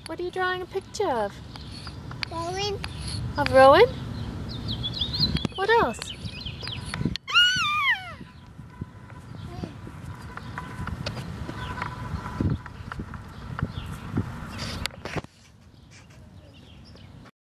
What are you drawing a picture of? Rowan. Of Rowan? What else?